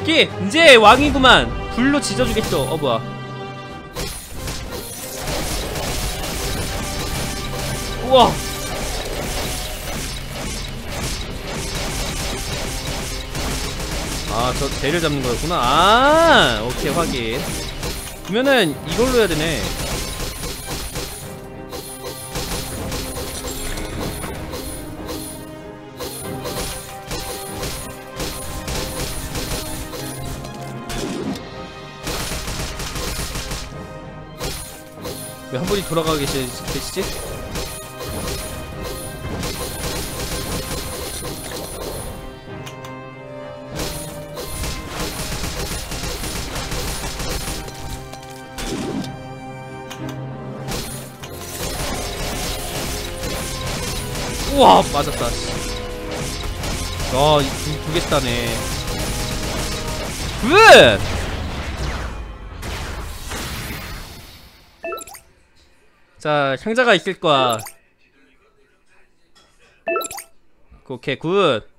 오케이 이제 왕이구만. 불로 지져주겠죠. 뭐야. 우와. 아, 저 쟤를 잡는 거였구나. 아, 오케이, 확인. 그러면은 이걸로 해야 되네. 왜 한 분이 돌아가 계시지? 우와, 맞았다. 아, 두 개 따네. 굿! 자, 상자가 있을 거야. 오케이, 굿.